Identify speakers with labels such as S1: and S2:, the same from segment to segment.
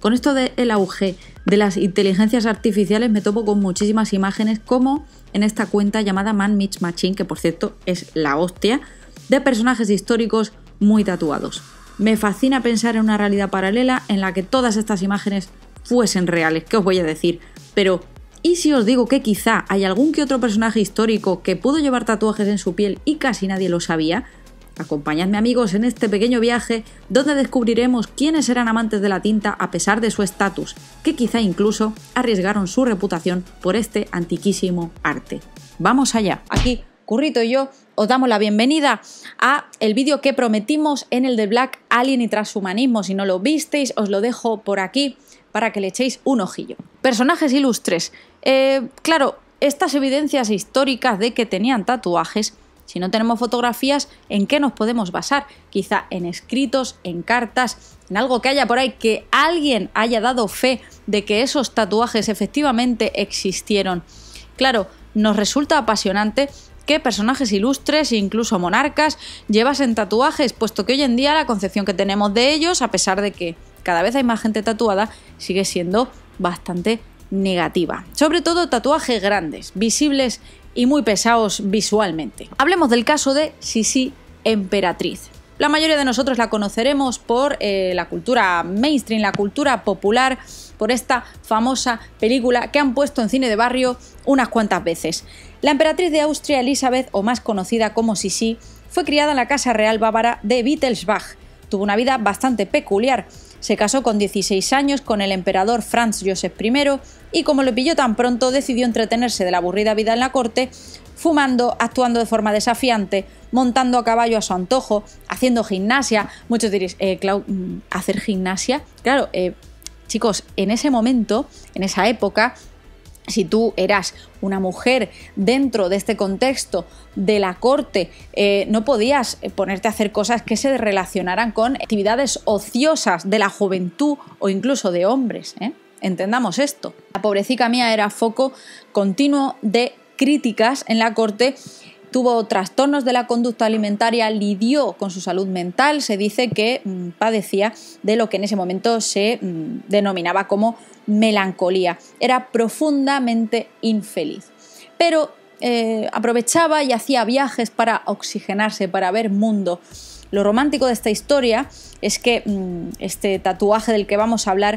S1: Con esto del auge de las inteligencias artificiales me topo con muchísimas imágenes, como en esta cuenta llamada Man Meets Machine, que por cierto es la hostia, de personajes históricos muy tatuados. Me fascina pensar en una realidad paralela en la que todas estas imágenes fuesen reales. ¿Qué os voy a decir? Pero ¿y si os digo que quizá hay algún que otro personaje histórico que pudo llevar tatuajes en su piel y casi nadie lo sabía? Acompañadme, amigos, en este pequeño viaje donde descubriremos quiénes eran amantes de la tinta a pesar de su estatus, que quizá incluso arriesgaron su reputación por este antiquísimo arte. ¡Vamos allá! Aquí Currito y yo os damos la bienvenida a el vídeo que prometimos en el de Black Alien y Transhumanismo. Si no lo visteis, os lo dejo por aquí para que le echéis un ojillo. Personajes ilustres. Claro, estas evidencias históricas de que tenían tatuajes, si no tenemos fotografías, ¿en qué nos podemos basar? Quizá en escritos, en cartas, en algo que haya por ahí, que alguien haya dado fe de que esos tatuajes efectivamente existieron. Claro, nos resulta apasionante que personajes ilustres e incluso monarcas llevasen tatuajes, puesto que hoy en día la concepción que tenemos de ellos, a pesar de que cada vez hay más gente tatuada, sigue siendo bastante negativa. Sobre todo tatuajes grandes, visibles y muy pesados visualmente. Hablemos del caso de Sisi Emperatriz. La mayoría de nosotros la conoceremos por la cultura mainstream, la cultura popular, por esta famosa película que han puesto en cine de barrio unas cuantas veces. La emperatriz de Austria, Elizabeth, o más conocida como Sisi, fue criada en la casa real bávara de Wittelsbach. Tuvo una vida bastante peculiar. Se casó con 16 años con el emperador Franz Joseph I y, como lo pilló tan pronto, decidió entretenerse de la aburrida vida en la corte, fumando, actuando de forma desafiante, montando a caballo a su antojo, haciendo gimnasia. Muchos diréis, Clau, ¿hacer gimnasia? Claro, chicos, en ese momento, en esa época, si tú eras una mujer dentro de este contexto de la corte, no podías ponerte a hacer cosas que se relacionaran con actividades ociosas de la juventud o incluso de hombres, ¿eh? Entendamos esto. La pobrecita mía era foco continuo de críticas en la corte. Tuvo trastornos de la conducta alimentaria, lidió con su salud mental. Se dice que padecía de lo que en ese momento se denominaba como melancolía. Era profundamente infeliz. Pero aprovechaba y hacía viajes para oxigenarse, para ver mundo. Lo romántico de esta historia es que este tatuaje del que vamos a hablar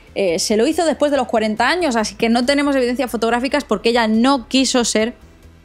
S1: se lo hizo después de los 40 años, así que no tenemos evidencias fotográficas porque ella no quiso ser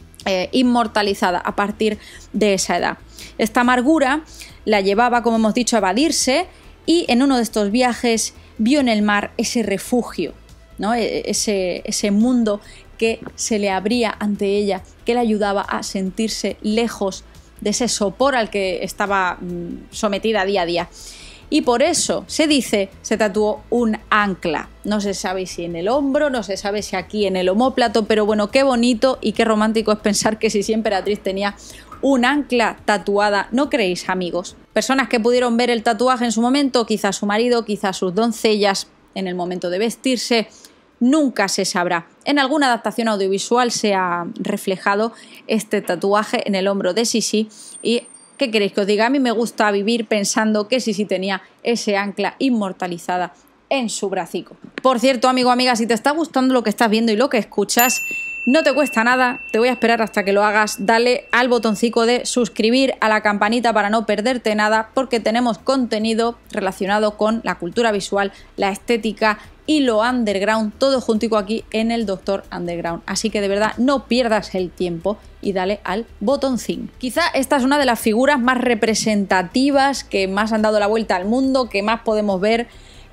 S1: inmortalizada a partir de esa edad. Esta amargura la llevaba, como hemos dicho, a evadirse, y en uno de estos viajes vio en el mar ese refugio, ¿no? ese mundo que se le abría ante ella, que le ayudaba a sentirse lejos de ese sopor al que estaba sometida día a día. Y por eso, se dice, se tatuó un ancla. No se sabe si en el hombro, no se sabe si aquí en el omóplato, pero bueno, qué bonito y qué romántico es pensar que Sisi Emperatriz tenía un ancla tatuada. ¿No creéis, amigos? Personas que pudieron ver el tatuaje en su momento, quizás su marido, quizás sus doncellas, en el momento de vestirse, nunca se sabrá. En alguna adaptación audiovisual se ha reflejado este tatuaje en el hombro de Sisi y ¿qué queréis que os diga? A mí me gusta vivir pensando que Sisi tenía ese ancla inmortalizada en su bracico. Por cierto, amigo o amiga, si te está gustando lo que estás viendo y lo que escuchas, no te cuesta nada, te voy a esperar hasta que lo hagas. Dale al botoncito de suscribir, a la campanita para no perderte nada, porque tenemos contenido relacionado con la cultura visual, la estética y lo underground, todo juntico aquí en el Doctor Underground. Así que de verdad no pierdas el tiempo y dale al botoncín. Quizá esta es una de las figuras más representativas que más han dado la vuelta al mundo, que más podemos ver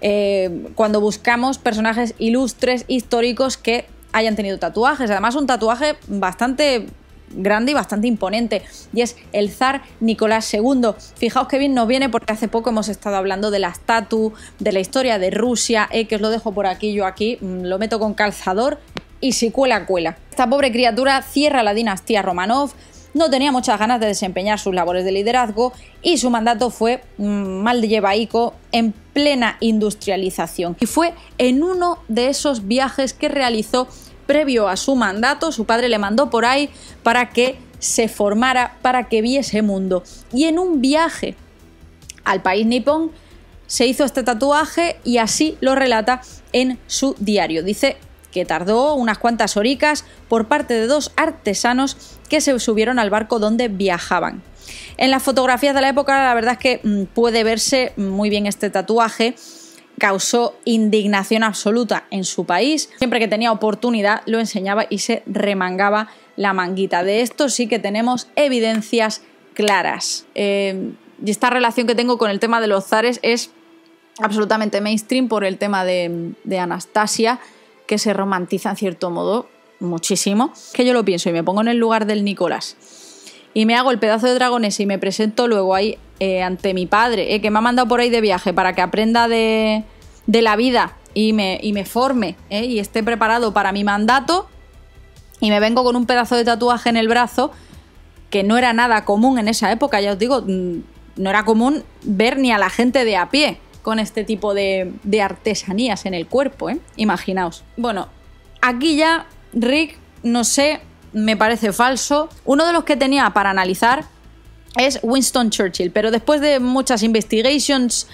S1: cuando buscamos personajes ilustres, históricos que hayan tenido tatuajes. Además, un tatuaje bastante grande y bastante imponente, y es el zar Nicolás II. Fijaos que bien nos viene, porque hace poco hemos estado hablando de las tatu, de la historia de Rusia, que os lo dejo por aquí, yo aquí lo meto con calzador y si cuela, cuela. Esta pobre criatura cierra la dinastía Romanov, no tenía muchas ganas de desempeñar sus labores de liderazgo y su mandato fue mal de llevaico en plena industrialización. Y fue en uno de esos viajes que realizó previo a su mandato, su padre le mandó por ahí para que se formara, para que viese mundo. Y en un viaje al país nipón se hizo este tatuaje y así lo relata en su diario. Dice que tardó unas cuantas horicas por parte de 2 artesanos que se subieron al barco donde viajaban. En las fotografías de la época la verdad es que puede verse muy bien este tatuaje. Causó indignación absoluta en su país. Siempre que tenía oportunidad lo enseñaba y se remangaba la manguita. De esto sí que tenemos evidencias claras. Y esta relación que tengo con el tema de los zares es absolutamente mainstream por el tema de Anastasia, que se romantiza en cierto modo muchísimo. Que yo lo pienso y me pongo en el lugar del Nicolás y me hago el pedazo de dragones y me presento luego ahí ante mi padre, que me ha mandado por ahí de viaje para que aprenda de la vida y me forme y esté preparado para mi mandato, y me vengo con un pedazo de tatuaje en el brazo que no era nada común en esa época. Ya os digo, no era común ver ni a la gente de a pie con este tipo de artesanías en el cuerpo, imaginaos. Bueno, aquí ya Rick, no sé, me parece falso. Uno de los que tenía para analizar es Winston Churchill, pero después de muchas investigations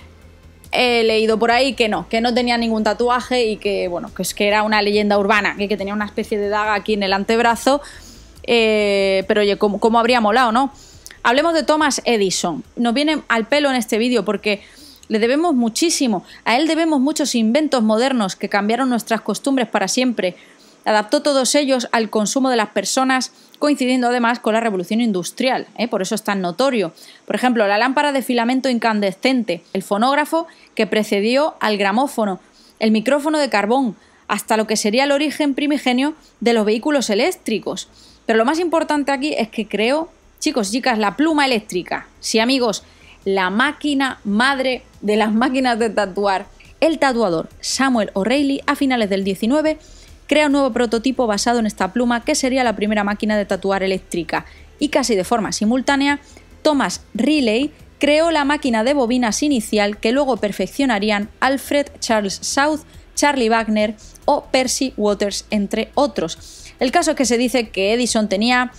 S1: he leído por ahí que no tenía ningún tatuaje y que, bueno, que es que era una leyenda urbana, que tenía una especie de daga aquí en el antebrazo, pero oye, ¿cómo habría molado, no? Hablemos de Thomas Edison. Nos viene al pelo en este vídeo porque le debemos muchísimo. A él debemos muchos inventos modernos que cambiaron nuestras costumbres para siempre. Adaptó todos ellos al consumo de las personas, coincidiendo además con la revolución industrial, por eso es tan notorio. Por ejemplo, la lámpara de filamento incandescente, el fonógrafo que precedió al gramófono, el micrófono de carbón, hasta lo que sería el origen primigenio de los vehículos eléctricos. Pero lo más importante aquí es que creó, chicos y chicas, la pluma eléctrica. Sí, amigos, la máquina madre de las máquinas de tatuar. El tatuador Samuel O'Reilly, a finales del 19, crea un nuevo prototipo basado en esta pluma que sería la primera máquina de tatuar eléctrica, y casi de forma simultánea, Thomas Riley creó la máquina de bobinas inicial que luego perfeccionarían Alfred Charles South, Charlie Wagner o Percy Waters, entre otros. El caso es que se dice que Edison tenía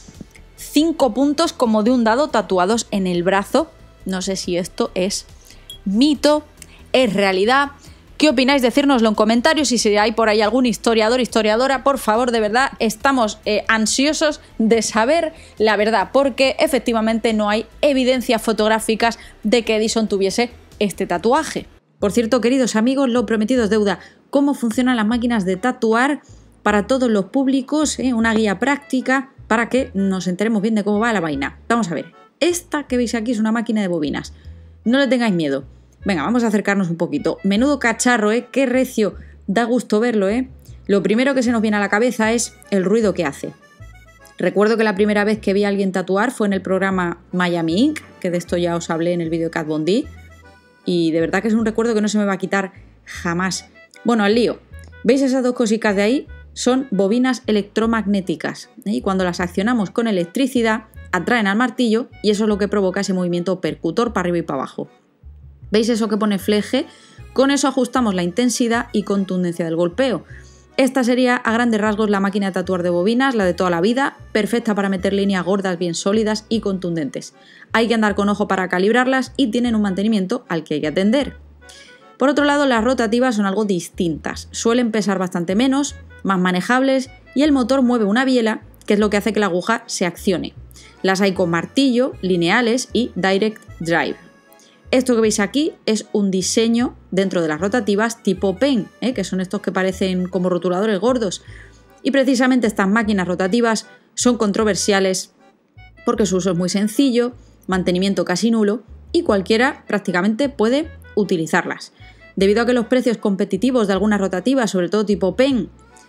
S1: 5 puntos como de un dado tatuados en el brazo. No sé si esto es mito, es realidad. ¿Qué opináis? Decírnoslo en comentarios, y si hay por ahí algún historiador, historiadora, por favor, de verdad, estamos ansiosos de saber la verdad, porque efectivamente no hay evidencias fotográficas de que Edison tuviese este tatuaje. Por cierto, queridos amigos, lo prometido es deuda. ¿Cómo funcionan las máquinas de tatuar para todos los públicos? Una guía práctica para que nos enteremos bien de cómo va la vaina. Vamos a ver. Esta que veis aquí es una máquina de bobinas. No le tengáis miedo. Venga, vamos a acercarnos un poquito. Menudo cacharro, qué recio, da gusto verlo, Lo primero que se nos viene a la cabeza es el ruido que hace. Recuerdo que la primera vez que vi a alguien tatuar fue en el programa Miami Ink, que de esto ya os hablé en el vídeo de Kat Von D, y de verdad que es un recuerdo que no se me va a quitar jamás. Bueno, al lío. ¿Veis esas 2 cositas de ahí? Son bobinas electromagnéticas, y cuando las accionamos con electricidad atraen al martillo y eso es lo que provoca ese movimiento percutor para arriba y para abajo. ¿Veis eso que pone fleje? Con eso ajustamos la intensidad y contundencia del golpeo. Esta sería a grandes rasgos la máquina de tatuar de bobinas, la de toda la vida, perfecta para meter líneas gordas bien sólidas y contundentes. Hay que andar con ojo para calibrarlas y tienen un mantenimiento al que hay que atender. Por otro lado, las rotativas son algo distintas. Suelen pesar bastante menos, más manejables, y el motor mueve una biela, que es lo que hace que la aguja se accione. Las hay con martillo, lineales y direct drive. Esto que veis aquí es un diseño dentro de las rotativas tipo pen, que son estos que parecen como rotuladores gordos. Y precisamente estas máquinas rotativas son controversiales porque su uso es muy sencillo, mantenimiento casi nulo y cualquiera prácticamente puede utilizarlas. Debido a que los precios competitivos de algunas rotativas, sobre todo tipo pen,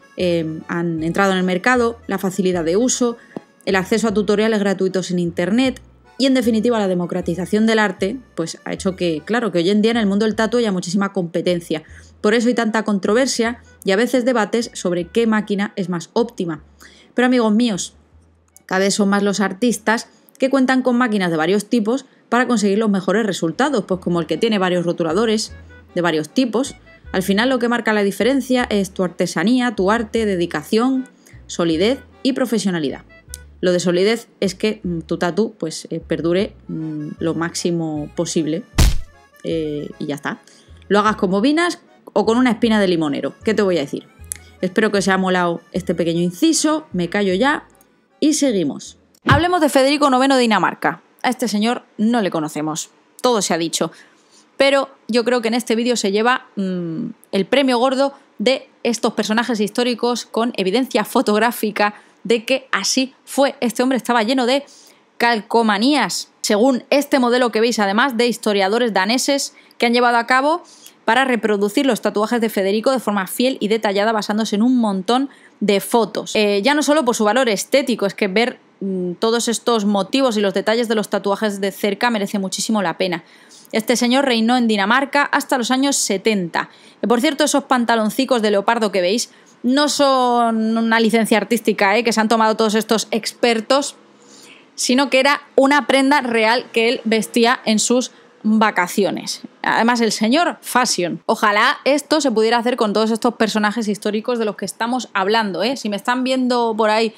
S1: han entrado en el mercado, la facilidad de uso, el acceso a tutoriales gratuitos en internet, y en definitiva la democratización del arte, pues ha hecho que, claro, que hoy en día en el mundo del tatu haya muchísima competencia. Por eso hay tanta controversia y a veces debates sobre qué máquina es más óptima. Pero amigos míos, cada vez son más los artistas que cuentan con máquinas de varios tipos para conseguir los mejores resultados, pues como el que tiene varios rotuladores de varios tipos. Al final lo que marca la diferencia es tu artesanía, tu arte, dedicación, solidez y profesionalidad. Lo de solidez es que tu tatu pues, perdure lo máximo posible. y ya está. Lo hagas con bobinas o con una espina de limonero. ¿Qué te voy a decir? Espero que os haya molado este pequeño inciso. Me callo ya y seguimos. Hablemos de Federico IX de Dinamarca. A este señor no le conocemos. Todo se ha dicho. Pero yo creo que en este vídeo se lleva el premio gordo de estos personajes históricos con evidencia fotográfica de que así fue. Este hombre estaba lleno de calcomanías, según este modelo que veis, además de historiadores daneses que han llevado a cabo para reproducir los tatuajes de Federico de forma fiel y detallada, basándose en un montón de fotos. Ya no solo por su valor estético, es que ver todos estos motivos y los detalles de los tatuajes de cerca merece muchísimo la pena. Este señor reinó en Dinamarca hasta los años 70. Por cierto, esos pantaloncicos de leopardo que veis no son una licencia artística que se han tomado todos estos expertos, sino que era una prenda real que él vestía en sus vacaciones. Además, el señor fashion. Ojalá esto se pudiera hacer con todos estos personajes históricos de los que estamos hablando. Si me están viendo por ahí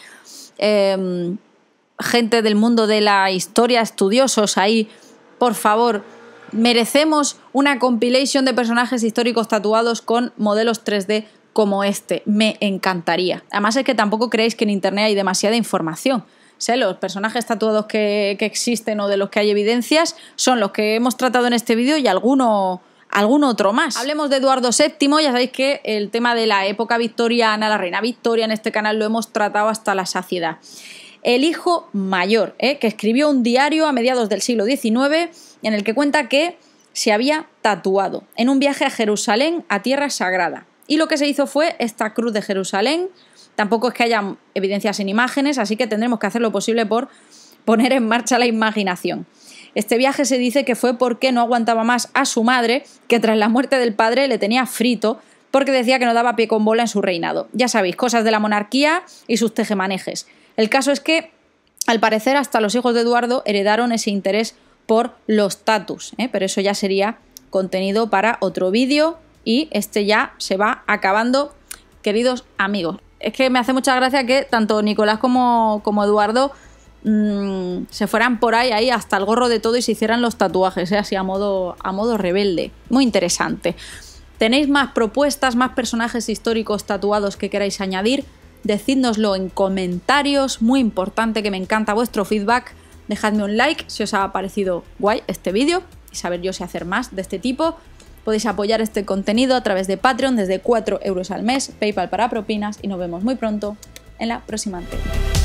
S1: gente del mundo de la historia, estudiosos ahí, por favor, merecemos una compilation de personajes históricos tatuados con modelos 3D como este. Me encantaría. Además es que tampoco creéis que en internet hay demasiada información. Los personajes tatuados que existen o de los que hay evidencias son los que hemos tratado en este vídeo y algún otro más. Hablemos de Eduardo VII. Ya sabéis que el tema de la época victoriana, la reina Victoria, en este canal lo hemos tratado hasta la saciedad. El hijo mayor, que escribió un diario a mediados del siglo XIX en el que cuenta que se había tatuado en un viaje a Jerusalén, a tierra sagrada. Y lo que se hizo fue esta cruz de Jerusalén. Tampoco es que haya evidencias en imágenes, así que tendremos que hacer lo posible por poner en marcha la imaginación. Este viaje se dice que fue porque no aguantaba más a su madre, que tras la muerte del padre le tenía frito, porque decía que no daba pie con bola en su reinado. Ya sabéis, cosas de la monarquía y sus tejemanejes. El caso es que, al parecer, hasta los hijos de Eduardo heredaron ese interés por los tatus, pero eso ya sería contenido para otro vídeo y este ya se va acabando, queridos amigos. Es que me hace mucha gracia que tanto Nicolás como Eduardo se fueran por ahí hasta el gorro de todo y se hicieran los tatuajes, así a modo rebelde. Muy interesante. ¿Tenéis más propuestas, más personajes históricos tatuados que queráis añadir? Decídnoslo en comentarios, muy importante, que me encanta vuestro feedback. Dejadme un like si os ha parecido guay este vídeo y saber yo si hacer más de este tipo. Podéis apoyar este contenido a través de Patreon desde 4 € al mes, PayPal para propinas y nos vemos muy pronto en la próxima entrega.